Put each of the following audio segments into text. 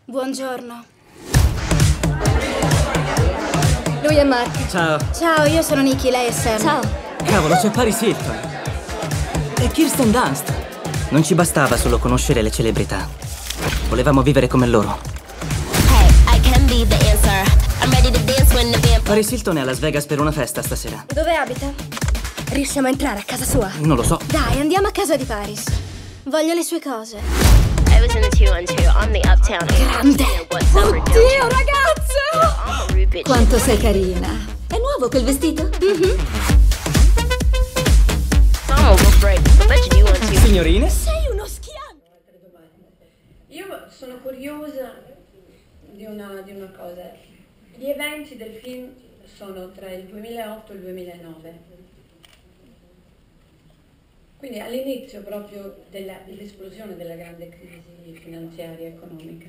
Buongiorno. Lui è Mark. Ciao. Ciao, io sono Nikki, lei è Sam. Ciao. Cavolo, c'è Paris Hilton. E Kirsten Dunst. Non ci bastava solo conoscere le celebrità. Volevamo vivere come loro. Paris Hilton è a Las Vegas per una festa stasera. Dove abita? Riusciamo a entrare a casa sua? Non lo so. Dai, andiamo a casa di Paris. Voglio le sue cose. Grande! Oddio, ragazzo! Quanto sei carina. È nuovo quel vestito? Signorine? Sei uno schiavo! Io sono curiosa di una cosa. Gli eventi del film sono tra il 2008 e il 2009. Quindi all'inizio proprio dell'esplosione della grande crisi finanziaria e economica.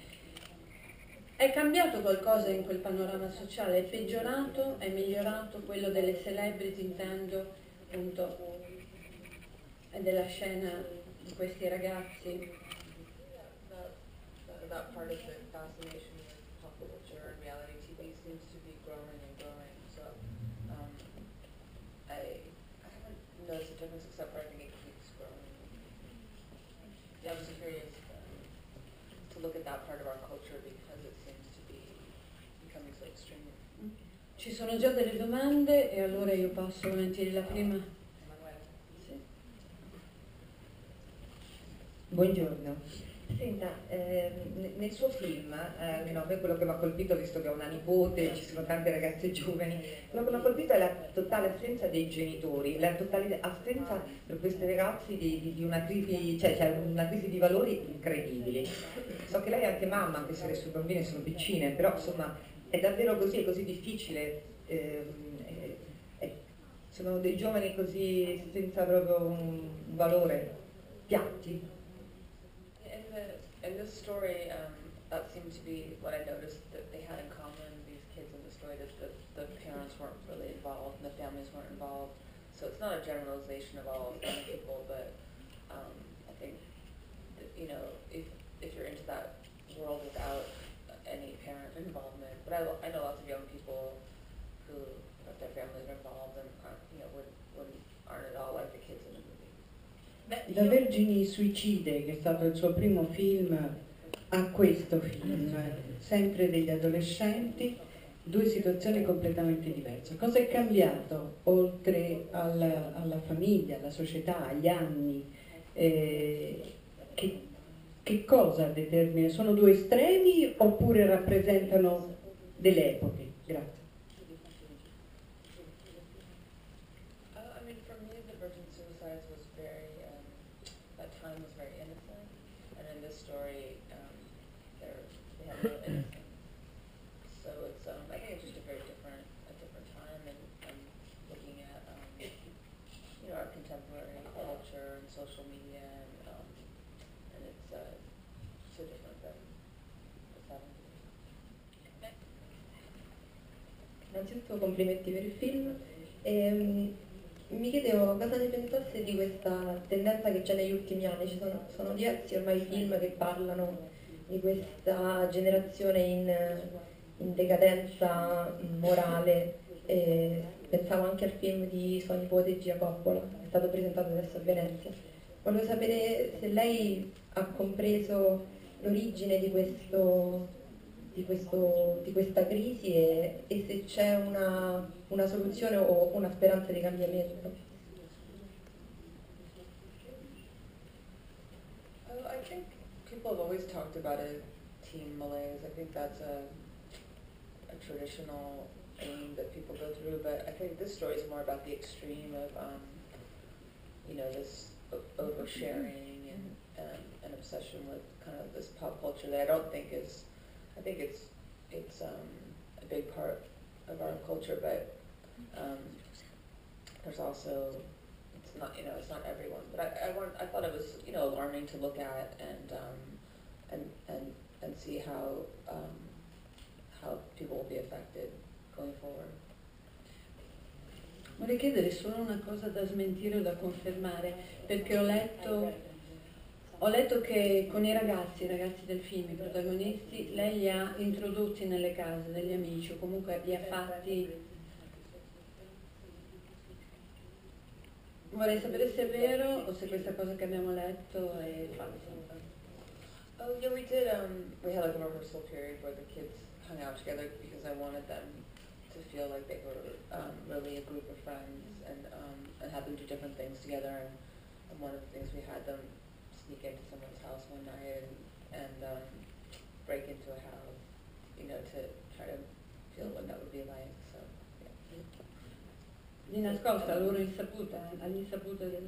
È cambiato qualcosa in quel panorama sociale? È peggiorato? È migliorato quello delle celebrity, intendo, appunto, e della scena di questi ragazzi? That part of the fascination with pop culture and reality TV seems to be growing and growing. So I haven't noticed a difference, except for I think it keeps growing. Yeah, I was curious to look at that part of our culture because it seems to be becoming so extreme. Ci sono già delle domande e allora io passo volentieri la prima. Sì. Buongiorno. Senta, nel suo film, no, a me quello che mi ha colpito, visto che ho una nipote, ci sono tante ragazze giovani, quello che mi ha colpito è la totale assenza dei genitori, la totale assenza per questi ragazzi di una crisi, cioè una crisi di valori incredibili. So che lei è anche mamma, anche se le sue bambine sono piccine, però insomma è davvero così, è così difficile. Sono dei giovani così senza proprio un valore, piatti. In this story, that seemed to be what I noticed that they had in common, these kids in the story, that the parents weren't really involved and the families weren't involved. So it's not a generalization of all young people, but I think that, you know, if you're into that world without any parent involvement, but I know lots of young people who, if their families are involved and aren't, you know, aren't at all like the kids in the movie. Da Vergini Suicide, che è stato il suo primo film, a questo film, sempre degli adolescenti, due situazioni completamente diverse. Cosa è cambiato oltre alla famiglia, alla società, agli anni? Che cosa determina? Sono due estremi oppure rappresentano delle epoche? Grazie. Story, they have no innocence. So it's, I think it's just a different time, and looking at, you know, our contemporary culture and social media, and it's so different than the 70s. Innanzitutto complimenti per il film. Mi chiedevo cosa ne pensasse di questa tendenza che c'è negli ultimi anni. Sono diversi ormai i film che parlano di questa generazione in decadenza morale. Pensavo anche al film di sua nipote Gia Coppola, che è stato presentato adesso a Venezia. Volevo sapere se lei ha compreso l'origine di questa crisi e se c'è una soluzione o una speranza di cambiamento. I think people have always talked about a teen malaise. I think that's a traditional thing that people go through, but I think this story is more about the extreme of, you know, this oversharing and an obsession with kind of this pop culture that I don't think is. I think it's a big part of our culture, but there's also, it's not, you know, it's not everyone. But I thought it was, you know, alarming to look at and see how people will be affected going forward. Vorrei chiedere solo una cosa da smentire o da confermare, perché ho letto Ho letto che con i ragazzi del film, i protagonisti, lei li ha introdotti nelle case degli amici o comunque li ha fatti. Vorrei sapere se è vero o se questa cosa che abbiamo letto è falsa. Oh yeah, we did. We had like a rehearsal period where the kids hung out together because I wanted them to feel like they were really a group of friends and had them do different things together. And one of the things we had them sneak into someone's house one night and break into a house, you know, to try to feel what that would be like. So yeah. Di nascosta, loro insaputa, all'insaputa del...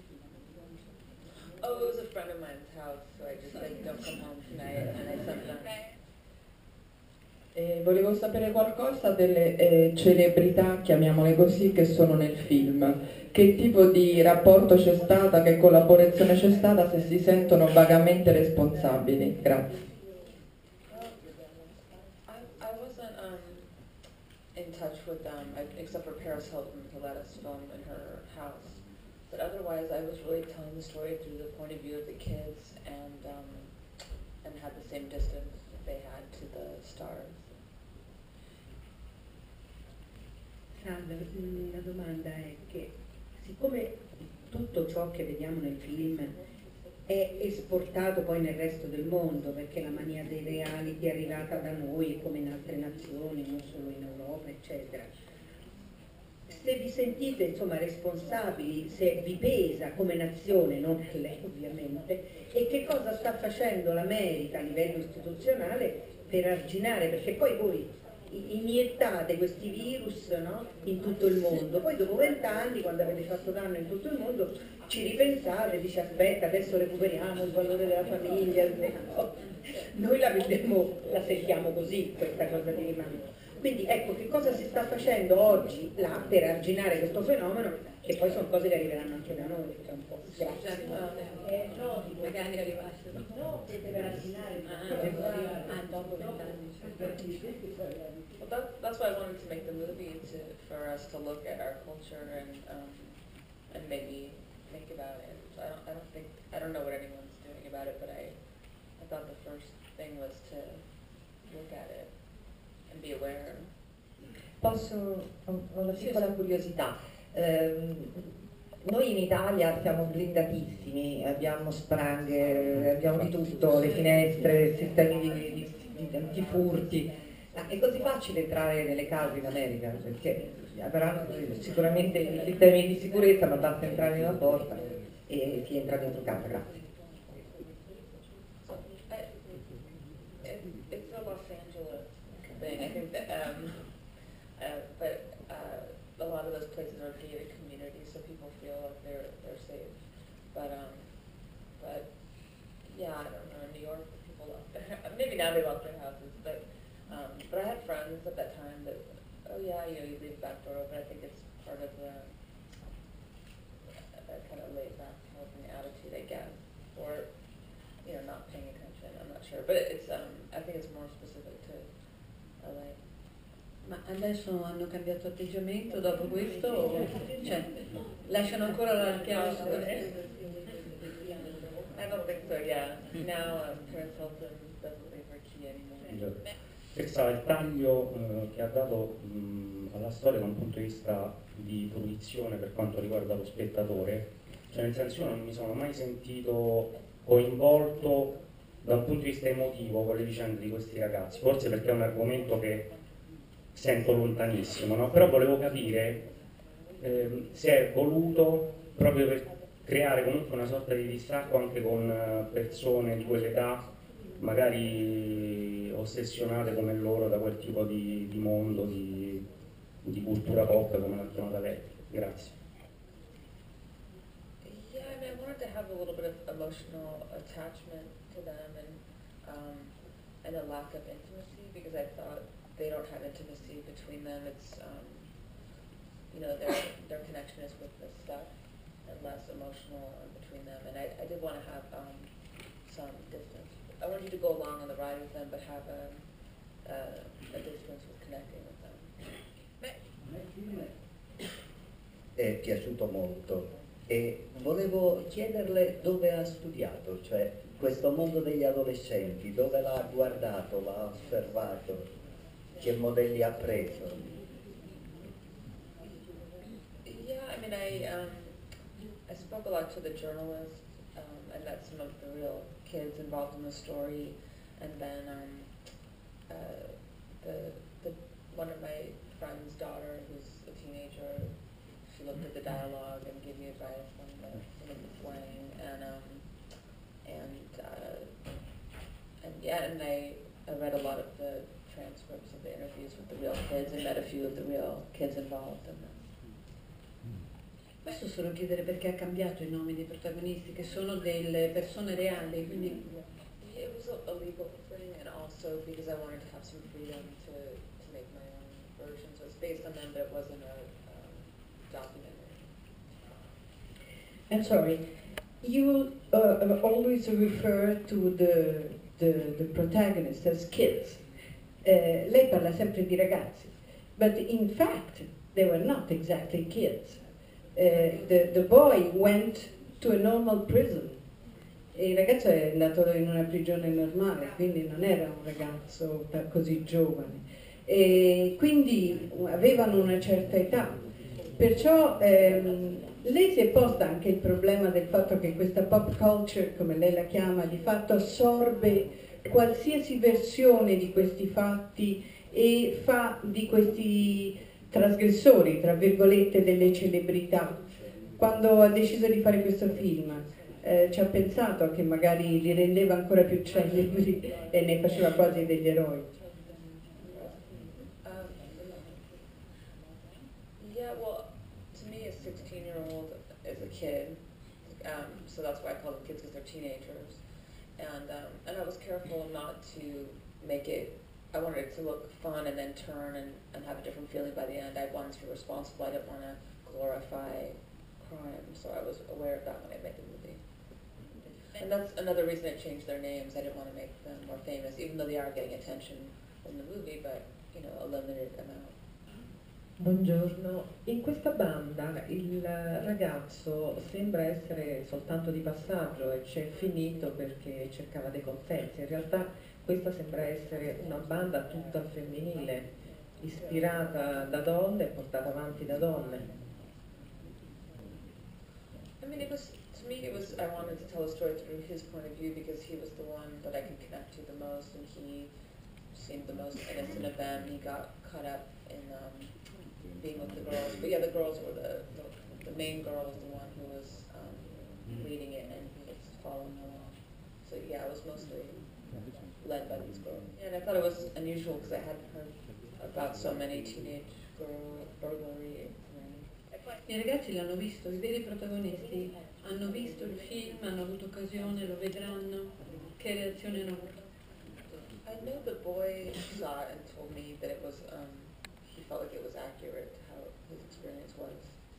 Oh, it was a friend of mine's house, so I just said, don't come home tonight, and I sent them. Volevo sapere qualcosa delle celebrità, chiamiamole così, che sono nel film. Che tipo di rapporto c'è stata, che collaborazione c'è stata, se si sentono vagamente responsabili. Grazie. I wasn't in touch with them, except for Paris Hilton, who let us film in her house. But otherwise, I was really telling the story through the point of view of the kids and had the same distance that they had to the stars. Salve, la domanda è che siccome tutto ciò che vediamo nel film è esportato poi nel resto del mondo, perché la mania dei reality è arrivata da noi come in altre nazioni, non solo in Europa, eccetera, se vi sentite insomma responsabili, se vi pesa come nazione, non per lei ovviamente, e che cosa sta facendo l'America a livello istituzionale per arginare, perché poi voi iniettate questi virus, no, in tutto il mondo, poi dopo 20 anni, quando avete fatto danno in tutto il mondo, ci ripensate e dice aspetta, adesso recuperiamo il valore della famiglia, no? Noi la vediamo, la sentiamo così questa cosa di rimando. Quindi ecco, che cosa si sta facendo oggi là per arginare questo fenomeno, che poi sono cose che arriveranno anche da noi tra un po'. Grazie. No, magari arrivassero. No, per arginare dopo 20 anni. Well, that's why I wanted to make the movie, for us to look at our culture and maybe think about it. I don't know what anyone's doing about it, but I thought the first thing was to look at it and be aware. Ho una piccola curiosità. Noi in Italia siamo blindatissimi, abbiamo spranghe, abbiamo di tutto, le finestre, sistemi di antifurti. Ma è così facile entrare nelle case in America, perché avranno sicuramente i sistemi di sicurezza, ma basta entrare nella porta e si entra dentro casa. Grazie. It's a Los Angeles thing. I think that, but a lot of those places are gated communities, so people feel like they're safe. But yeah, I don't know. In New York, people lock their maybe now they lock their houses, but I had friends at that time that, oh yeah, you leave the back door open. I think it's part of that kind of laid back attitude, I guess, or not paying attention. I'm not sure, but it's I think it's more specific to LA. Ma adesso hanno cambiato atteggiamento dopo questo? Cioè, lasciano ancora la chiave? I don't think so, yeah. Now Paris Hilton doesn't leave her key anymore. Questo è il taglio che ha dato alla storia da un punto di vista di fruizione per quanto riguarda lo spettatore, cioè nel senso io non mi sono mai sentito coinvolto da un punto di vista emotivo con le vicende di questi ragazzi, forse perché è un argomento che sento lontanissimo, no? Però volevo capire se è voluto proprio per creare comunque una sorta di distacco anche con persone di quell'età, magari ossessionate come loro da quel tipo di mondo, di cultura pop come l'ha chiamata lei. Grazie. Yeah, I mean, I wanted to have a little bit of emotional attachment to them and a lack of intimacy because I thought they don't have intimacy between them. It's their connection is with this stuff and less emotional between them. And I did want to have some distance. I wanted you to go along on the ride with them, but have a distance with connecting with them. È piaciuto molto. E volevo chiederle dove ha studiato, cioè questo mondo degli adolescenti, dove l'ha guardato, l'ha osservato, che modelli ha preso? Yeah, I mean, I spoke a lot to the journalists. I met some of the real kids involved in the story, and then one of my friend's daughter, who's a teenager, she looked at the dialogue and gave me advice on some of the slang, and I read a lot of the transcripts of the interviews with the real kids and met a few of the real kids involved in this. Posso solo chiedere perché ha cambiato i nomi dei protagonisti, che sono delle persone reali, quindi... It was a legal thing, and also because I wanted to have some freedom to make my own version. So it's based on them, but it wasn't a documentary. I'm sorry, you always refer to the protagonist as kids. Lei parla sempre di ragazzi, but in fact they were not exactly kids. The boy went to a normal prison. Il ragazzo è andato in una prigione normale, quindi non era un ragazzo così giovane. E quindi avevano una certa età. Perciò lei si è posta anche il problema del fatto che questa pop culture, come lei la chiama, di fatto assorbe qualsiasi versione di questi fatti e fa di questi trasgressori, tra virgolette, delle celebrità. Quando ha deciso di fare questo film, ci ha pensato che magari li rendeva ancora più celebri e ne faceva quasi degli eroi. Yeah, well, to me a 16-year-old is a kid, so that's why I call them kids, because they're teenagers. And I was careful not to make it, I wanted it to look fun and then turn and have a different feeling by the end. I wanted to be responsible, I didn't want to glorify crime, so I was aware of that when I made the movie. And that's another reason I changed their names. I didn't want to make them more famous, even though they are getting attention from the movie, but, you know, a limited amount. Buongiorno, in questa banda il ragazzo sembra essere soltanto di passaggio e c'è finito perché cercava dei consensi. In realtà questa sembra essere una banda tutta femminile, ispirata da donne e portata avanti da donne. I mean, to me, I wanted to tell a story through his point of view because he was the one that I could connect to the most, and he seemed the most innocent of them. He got caught up in being with the girls, but yeah, the girls were the main girl was the one who was leading it, and he was following along. So yeah, I was mostly led by these girls. And I thought it was unusual because I hadn't heard about so many teenage girl burglary. I ragazzi l'hanno visto, i veri protagonisti hanno visto il film, hanno avuto occasione, lo vedranno. Che reazione hanno avuto? I know the boy saw it and told me that it was, he felt like it was accurate to how his experience was.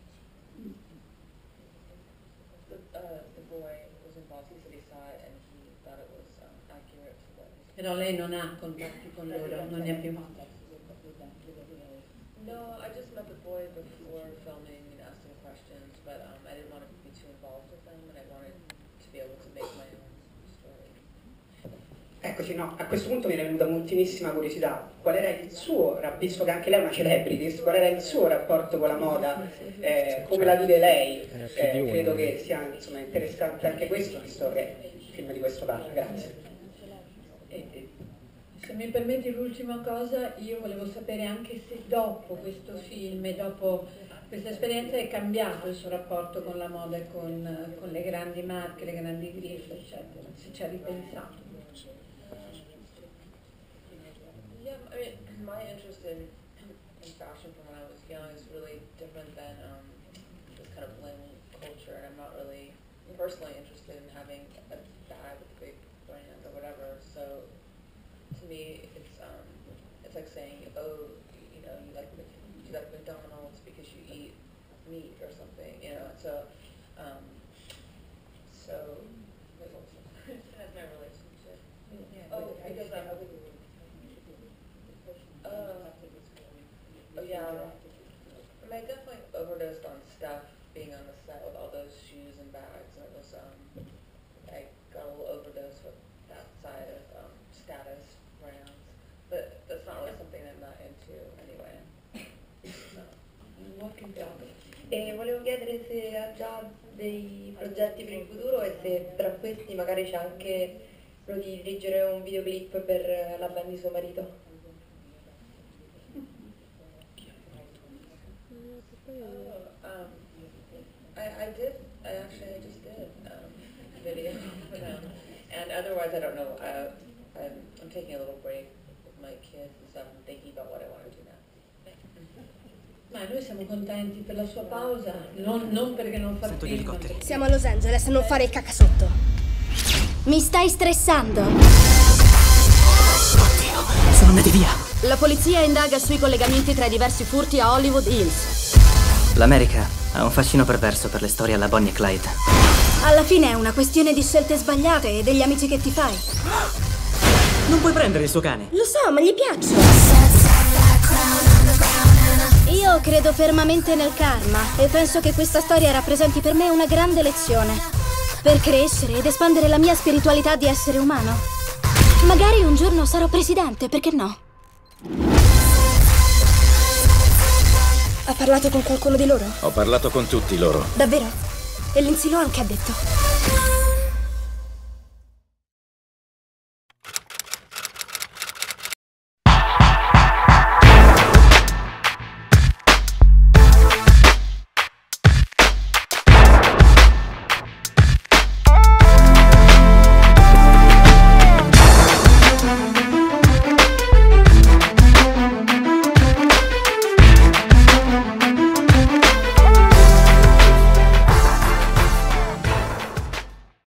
The boy was involved, he said he saw it and he thought it was accurate to what he said. Però lei non ha contatti con loro, non ne ha più. No, I just met the boy before filming and asked him questions, but I didn't want to be too involved with him, and I wanted to be able to make my own story. Eccoci, no, a questo punto mi è venuta moltissima curiosità. Qual era il suo, visto che anche lei è una celebrity, qual era il suo rapporto con la moda? Come la vive lei? Credo che sia insomma, interessante anche questo, visto che è il film di questo parla. Grazie. Se mi permetti l'ultima cosa, io volevo sapere anche se dopo questo film e dopo questa esperienza è cambiato il suo rapporto con la moda e con le grandi marche, le grandi grife, eccetera, se ci ha ripensato. Yeah, I mean, my interest in fashion from when I was young is really different than this kind of bling culture, and I'm not really personally interested in having a bag with a big brand or whatever, so to me, it's like saying, oh, you know, you like McDonald's because you eat meat or something, you know. So that's my relationship. Yeah, oh, because yeah, I mean, I definitely overdosed on stuff being on the set with all those E volevo chiedere se ha già dei progetti per il futuro e se tra questi magari c'è anche quello di dirigere un videoclip per la band di suo marito. I just did video for them. And otherwise, I don't know. I'm taking a little break with my kids, so I'm thinking about what I want to do now. Ma noi siamo contenti per la sua pausa, non perché non fa film. Siamo a Los Angeles, non fare il cacasotto. Mi stai stressando. Sono andati via. La polizia indaga sui collegamenti tra i diversi furti a Hollywood Hills. L'America ha un fascino perverso per le storie alla Bonnie e Clyde. Alla fine è una questione di scelte sbagliate e degli amici che ti fai. Non puoi prendere il suo cane. Lo so, ma gli piaccio. Io credo fermamente nel karma e penso che questa storia rappresenti per me una grande lezione. Per crescere ed espandere la mia spiritualità di essere umano. Magari un giorno sarò presidente, perché no? Ha parlato con qualcuno di loro? Ho parlato con tutti loro. Davvero? E Lindsay Lohan che ha detto?